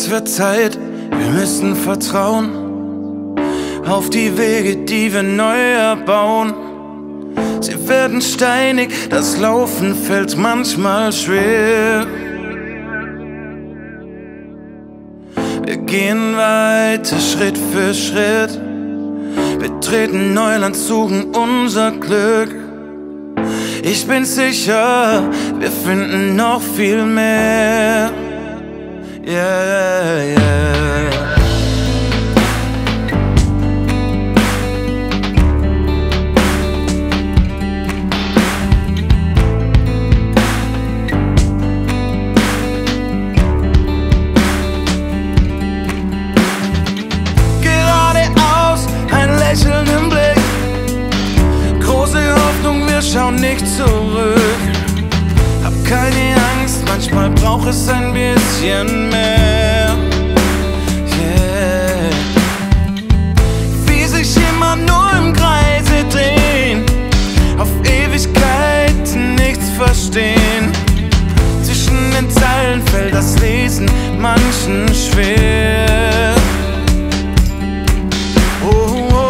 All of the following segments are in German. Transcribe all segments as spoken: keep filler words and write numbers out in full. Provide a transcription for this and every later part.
Es wird Zeit, wir müssen vertrauen auf die Wege, die wir neu erbauen. Sie werden steinig, das Laufen fällt manchmal schwer. Wir gehen weiter, Schritt für Schritt, betreten Neuland, suchen unser Glück. Ich bin sicher, wir finden noch viel mehr. Yeah, yeah. Geradeaus, ein Lächeln im Blick, große Hoffnung, wir schauen nicht zurück. Hab keine Angst, manchmal braucht es ein bisschen mehr. Yeah. Wie sich immer nur im Kreise drehen, auf Ewigkeiten nichts verstehen. Zwischen den Zeilen fällt das Lesen manchen schwer. Oh, oh.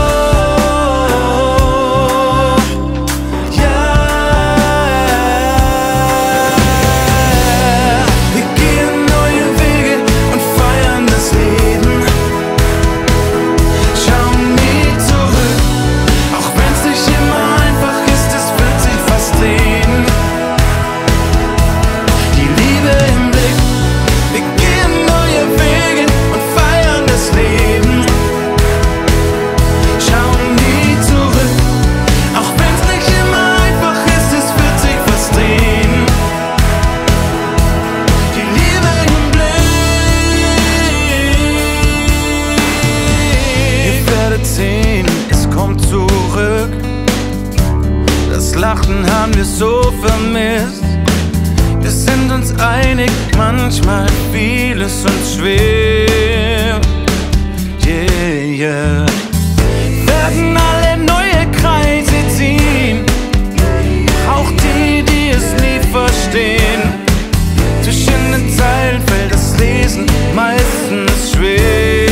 Lachen haben wir so vermisst. Wir sind uns einig, manchmal fiel es uns schwer. Yeah, yeah. Werden alle neue Kreise ziehen, auch die, die es nie verstehen. Zwischen den Zeilen fällt das Lesen meistens schwer.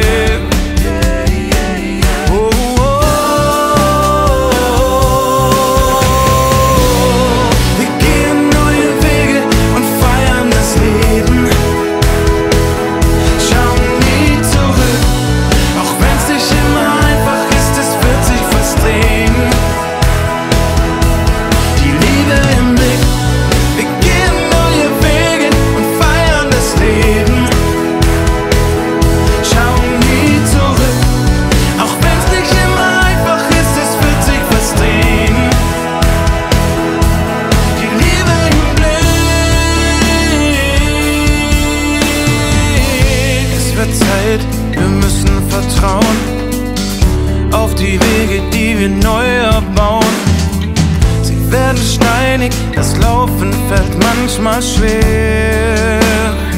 Wir müssen vertrauen auf die Wege, die wir neu erbauen. Sie werden steinig, das Laufen fällt manchmal schwer.